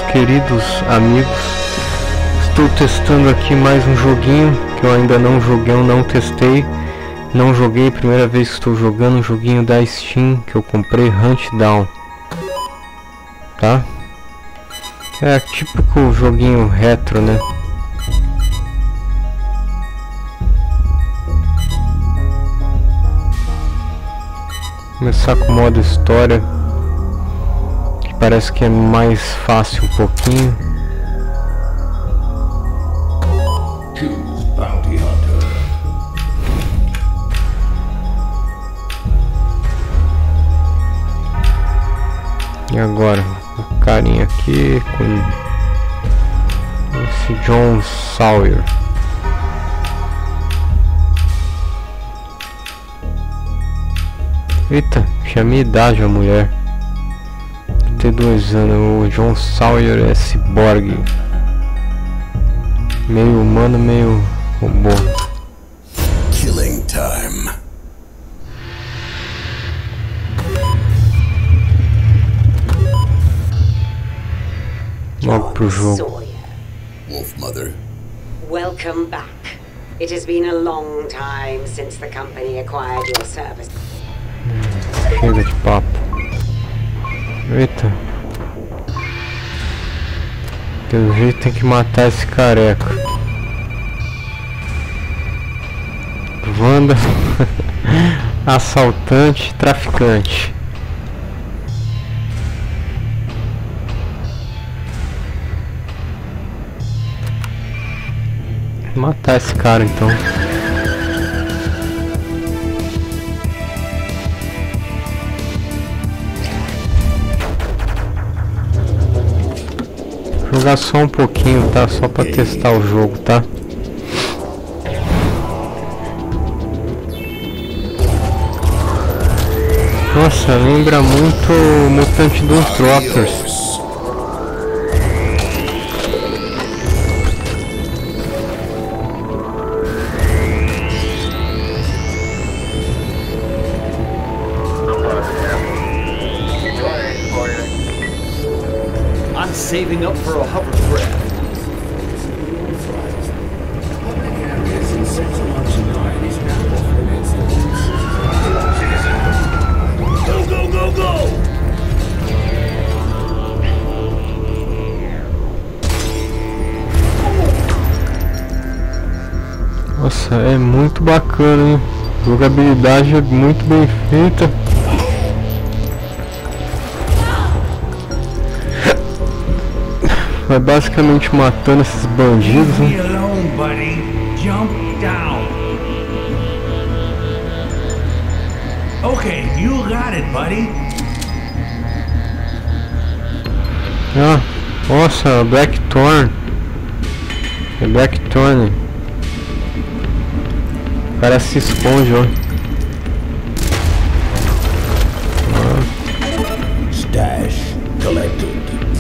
queridos amigos. Estou testando aqui mais um joguinho que eu ainda não joguei, eu não testei. Não joguei, primeira vez que estou jogando um joguinho da Steam que eu comprei, Huntdown. Tá? É típico joguinho retro, né? Começar com o modo história, que parece que é mais fácil um pouquinho. Bounty Hunter. E agora, o carinha aqui com esse John Sawyer. Eita, tinha minha idade a mulher. 32 anos, o John Sawyer é ciborgue. Meio humano, meio robô. Killing time. Logo pro jogo. Wolf Mother. Welcome back. It has been a long time since the company acquired your service. Chega de papo. Eita. Pelo jeito tem que matar esse careca. Wanda. Assaltante, traficante. Vou matar esse cara então. Vou jogar só um pouquinho, tá? Só pra testar o jogo, tá? Nossa, lembra muito o Mutante dos Trotters. I'm saving up for a hovercraft. Go, go, go, go! Nossa, é muito bacana, hein? A jogabilidade é muito bem feita. Vai basicamente matando esses bandidos, né? Okay, you got it, buddy. Ah, nossa, Blackthorn. É Blackthorn. O cara se esconde, ó. Stash collected.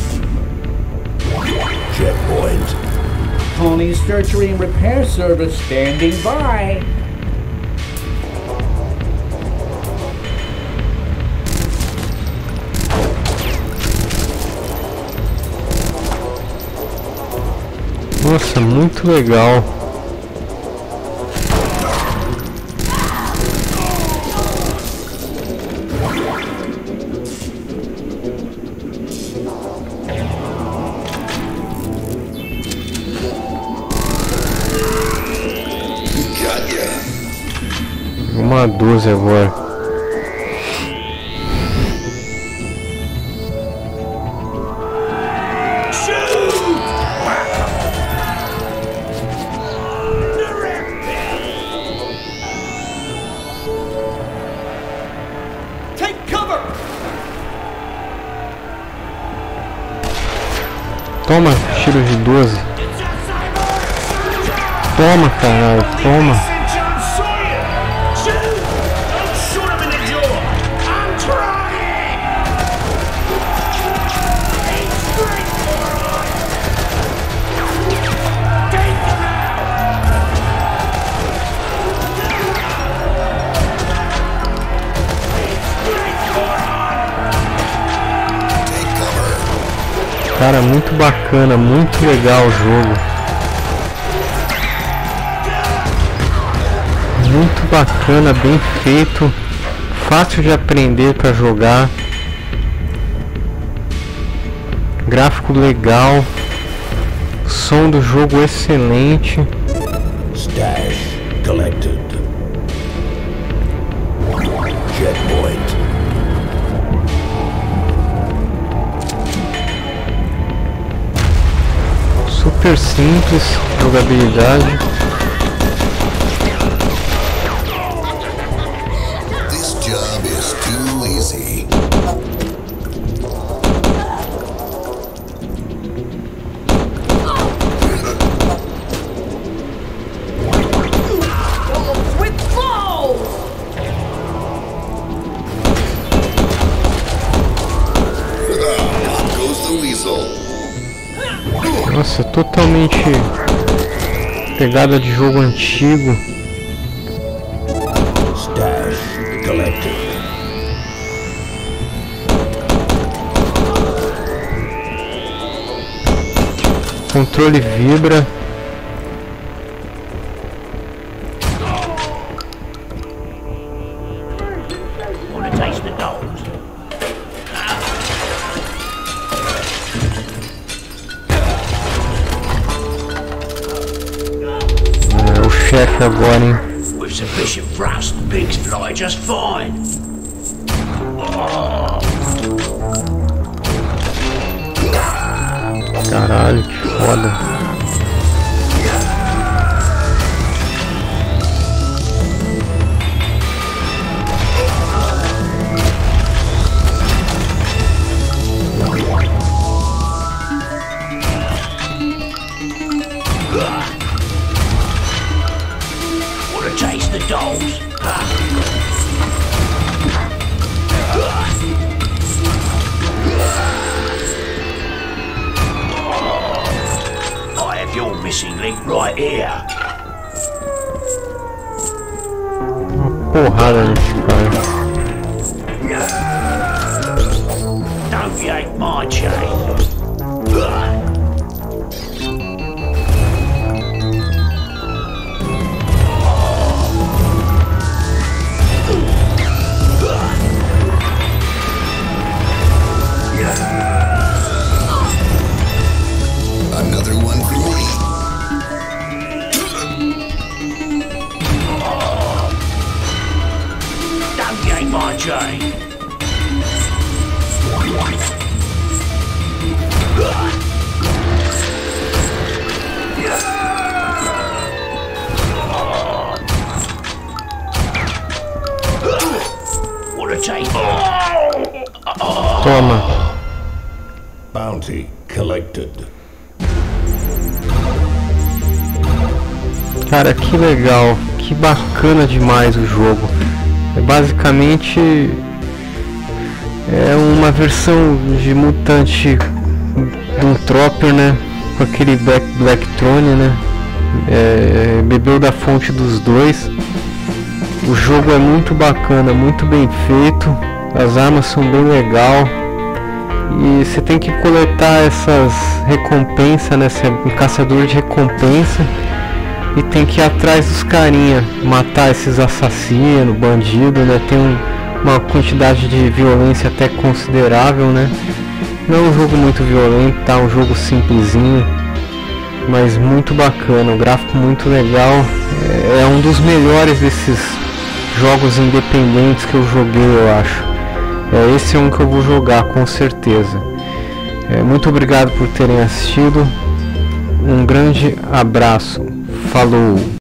Checkpoint. Pony Surgery and Repair Service standing by. Nossa, muito legal. Uma dúzia agora. Take cover! Toma, tiro de 12. Toma, caralho, toma. Cara, muito bacana, muito legal o jogo. Muito bacana, bem feito, fácil de aprender para jogar. Gráfico legal, som do jogo excelente. Stash collected. Checkpoint. Super simples jogabilidade. This job is too easy. Goes the weasel. Nossa, totalmente pegada de jogo antigo. Stash collected. Controle vibra. Wanna taste the dogs? É o chefe agora, hein? With sufficient thrust, the pigs fly just fine. Caralho, que foda. Wanna taste the dogs? I have your missing link right here. Uma porrada nesse cara. Don't yank my chain. Another one for me. Don't yank my chain. Wanna taste? Toma. Bounty collected. Cara, que legal, que bacana demais o jogo. É basicamente uma versão de Mutante do Trooper, né? Com aquele Black Throne, né? Bebeu da fonte dos dois. O jogo é muito bacana, muito bem feito. As armas são bem legal. E você tem que coletar essas recompensas, né? Você é um caçador de recompensa. E tem que ir atrás dos carinha, matar esses assassinos, bandidos, né? Tem uma quantidade de violência até considerável, né? Não é um jogo muito violento, tá? Um jogo simplesinho, mas muito bacana, um gráfico muito legal. É um dos melhores desses jogos independentes que eu joguei, eu acho. Esse é um que eu vou jogar, com certeza. Muito obrigado por terem assistido. Um grande abraço. Falou!